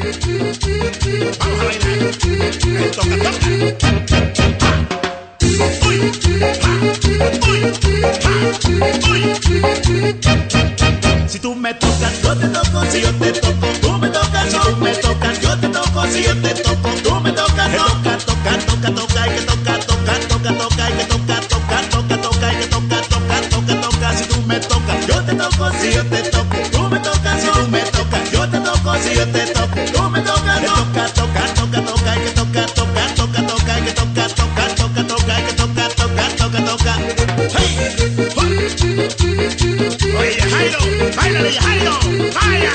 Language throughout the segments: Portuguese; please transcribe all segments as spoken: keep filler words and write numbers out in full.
Vamos a bailar. El toca, toca. Uy, ja, uy, ja, uy. Si tú me tocas, yo te toco. Si yo te toco, tú me tocas. Si tú me tocas, yo te toco. Si yo te toco, tú me tocas. Toca, toca, toca, toca, hay que tocar, toca, toca, toca, hay que tocar, toca, toca, toca, hay que tocar, toca, toca, toca. Si tú me tocas, yo te toco. Si yo te toco, tú me tocas. Si tú me tocas, yo te toco. Si yo te toco, tú me tocas. Toca, toca, toca, toca, hay que tocar, toca, toca, toca, hay que tocar, toca, toca, toca, hay que tocar, toca, toca, toca. Hey, oye, Jairo, báilale, Jairo, vaya.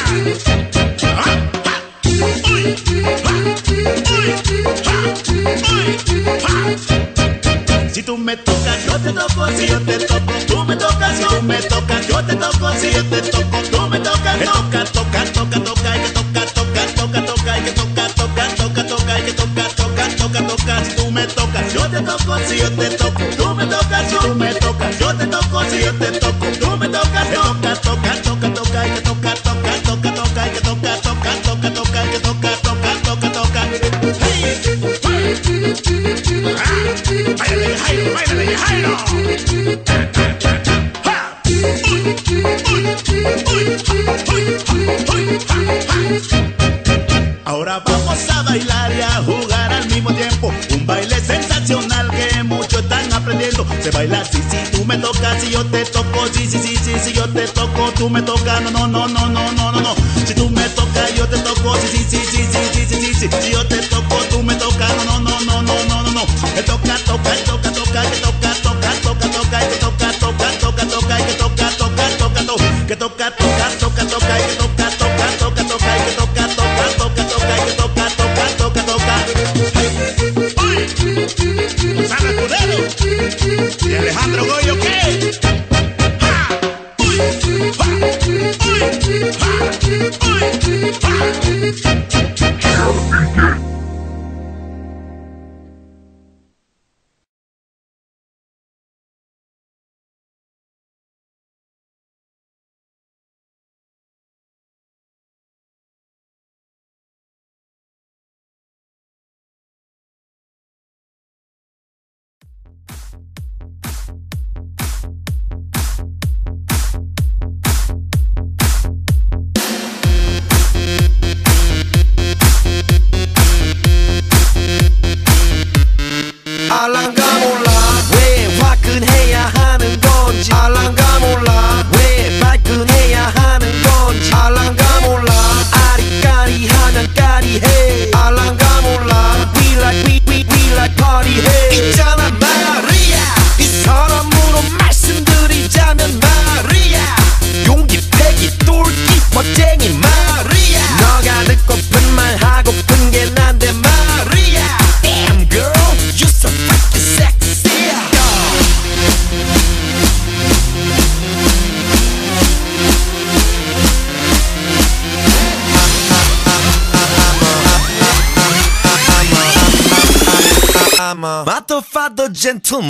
Uy, ja, uy, ja, uy, ja. Si tú me tocas, yo te toco. Si yo te toco, tú me tocas. Si tú me tocas, yo te toco. Si yo te toco, tú me tocas. Toca, toca, toca, toca, hay que tocar, toca, toca, toca, hay que tocar, toca, toca, toca, hay que tocar, toca, toca, toca. Si tú me tocas, yo te toco. Si yo te toco, tú me tocas. Si tú me tocas, yo te toco. Si yo te toco, tú me tocas. Toca, toca, toca, toca, hay que tocar, toca, toca, toca, hay que tocar, toca, toca, toca, hay que tocar, toca, toca, toca. Hey, ah, báilale, Jairo, báilale, Jairo. Ja, uy, uy, uy, uy, uy, ja, ja. Ahora vamos a bailar y a jugar al mismo tiempo. Un baile sensacional que muchos están aprendiendo. Se baila así, si tú me tocas, si yo te toco. Sí, sí, sí, sí, si yo te toco, tú me tocas. No, no, no, no, no, no, no, no. Si tú me tocas, yo te toco. Sí, sí, sí, sí, sí, sí, sí, sí, sí. Si yo te toco, tú me tocas. No, no, no, no, no, no, no, no. Me toca, toca, toca, toca, que toca, toca, toca, toca, que toca, toca, toca, toca, que toca, toca, toca, toca, que toca, toca, toca, toca, que toca, toca, toca, toca, que toca, toca, toca, toca, que toca, toca, toca, toca. Uy, Sara Escudero y Alejandro Goyo, ¿qué? ¡Ja! Uy, ja, uy, ja, uy, ja. 알랑가 몰라 왜 화끈해야 하는 건지 알랑가 몰라 왜 발끈해야 하는 건지 알랑가 몰라 아리까리하면 까리해 알랑가 몰라 We like we we we like party해 있잖아 마리아 이 사람으로 말씀드리자면 마리아 용기 패기 똘끼 멋쟁이 마리아 너가 듣고픈 말 하고픈 게 난데 마리아 Damn girl you so freaking sexy I'm a motherfucker gentleman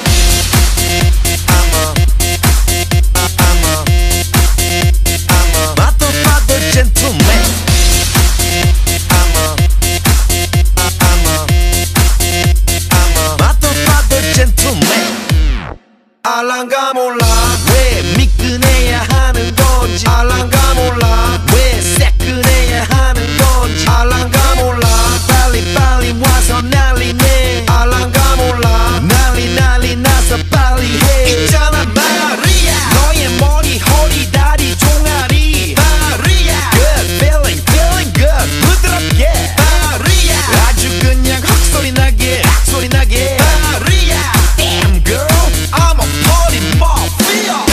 I'm a I'm a I'm a motherfucker gentleman I'm a I'm a I'm a motherfucker gentleman 알랑가 몰라 왜 미끈해야 하는 건지 알랑가 몰라 왜 새끈해야 하는 건지 알랑가 몰라 빨리 빨리 와서 난리네 알랑가 몰라 난리 난리 나서 빨리 해 있잖아 마리아 너의 머리 허리 다리 종아리 마리아 Good feeling feeling good 부드럽게 마리아 아주 그냥 헉소리 나게 헉소리 나게 마리아 Damn girl I'm a party mafia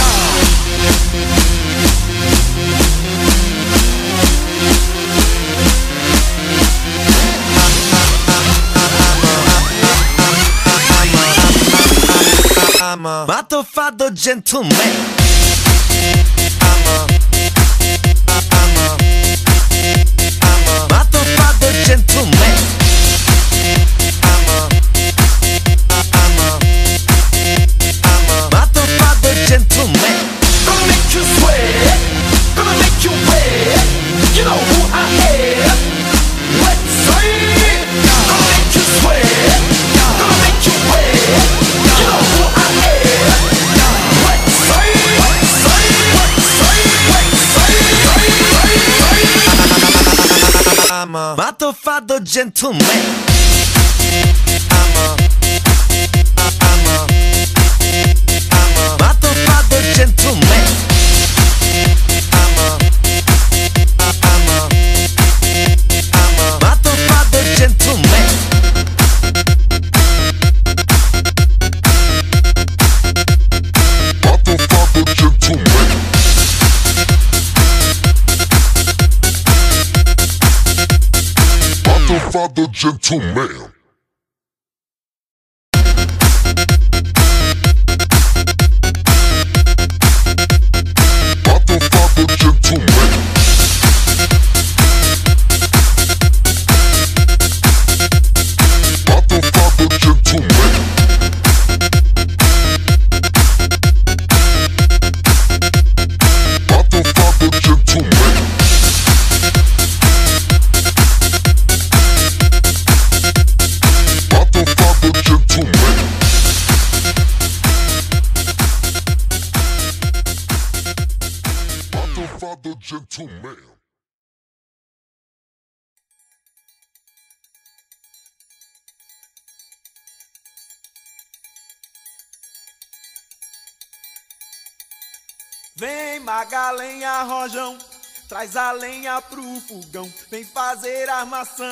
I'm a motherfucker gentleman I'm a I'm a I'm a motherfucker gentleman I'm a I'm a I'm a motherfucker gentleman Gonna make you sweat Gonna make you wet You know who I am Battle for the gentleman. I'm a, I'm a, I'm a battle for the gentleman. I'm a, I'm a, I'm a battle for the gentleman. Battle for the gentleman. Battle for the gentleman. Battle for the gentleman. Battle for the gentleman. Battle for the gentleman. Battle for the gentleman. Battle for the gentleman. Vem Magalenha Rojão, traz a lenha pro fogão, vem fazer armação.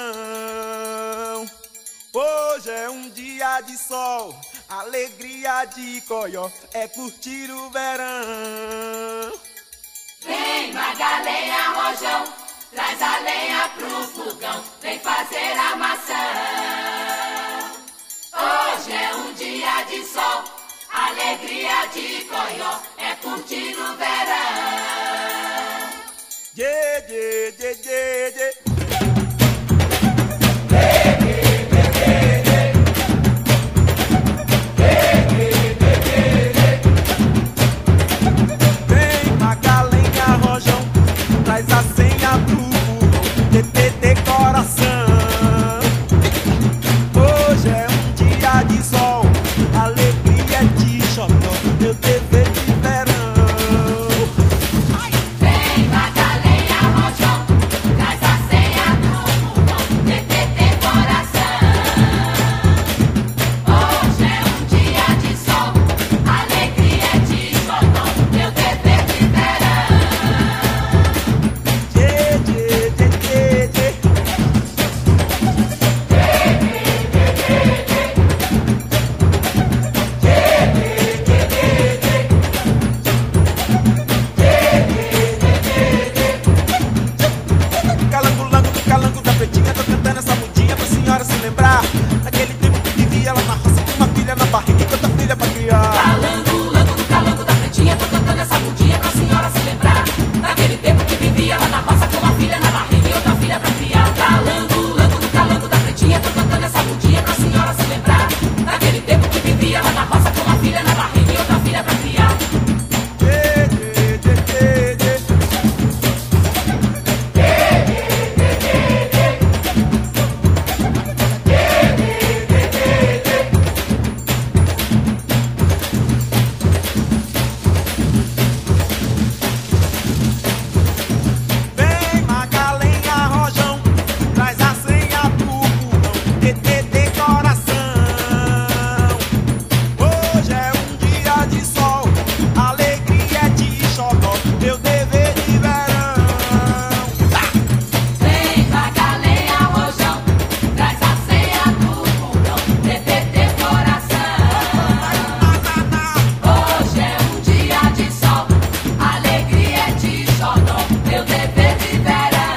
Hoje é um dia de sol, alegria de coió, é curtir o verão. Vem Magalenha Rojão, traz a lenha pro fogão, vem fazer armação. Hoje é um dia de sol, alegria de coió, é curtir o verão. Dê, dê, dê, dê, dê. Vem Magalenha Rojão, traz a senha pro fogão, T T decoração. Hoje é um dia de sol, alegria de xodó, meu dever de verão. Vem Magalenha Rojão, traz a senha pro fogão, T T decoração. Hoje é um dia de sol, alegria de xodó, meu dever de verão. Dê, dê, dê, dê, dê. Calango, lango do calango da pretinha, tô cantando essa mudinha pra senhora se lembrar daquele tempo que vivia lá na roça com uma filha na barriga e tanta filha pra criar. Calango, lango do calango da pretinha, tô cantando essa mudinha pra senhora se lembrar daquele tempo que vivia lá na roça com uma filha na barriga e outra filha pra criar. Calango, lango do calango da pretinha, tô cantando essa mudinha pra senhora se lembrar daquele tempo que vivia lá na roça com uma filha na barriga e outra filha pra criar. Dê, dê, dê, dê, dê. Vem Magalenha Rojão, traz a senha pro fogão, T T decoração. Hoje é um dia de sol, alegria de xodó, meu dever de verão. Vem Magalenha Rojão, traz a senha pro fogão, T T decoração. Hoje é um dia de sol, alegria de xodó, meu dever de verão.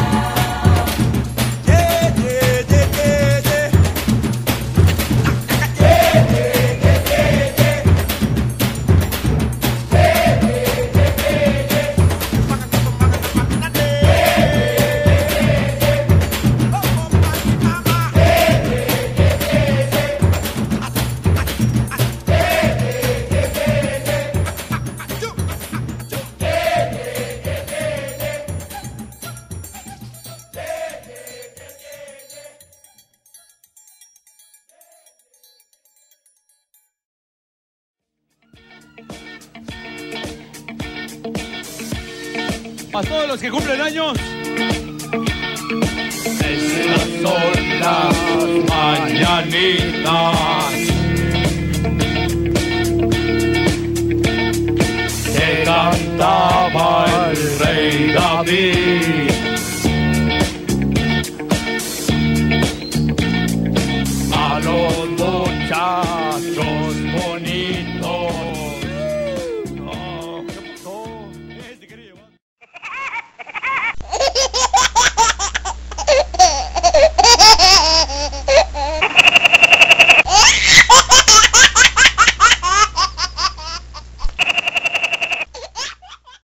Dê, dê, dê, dê, dê. A todos los que cumplen años. son las mañanitas que cantaba el rey David.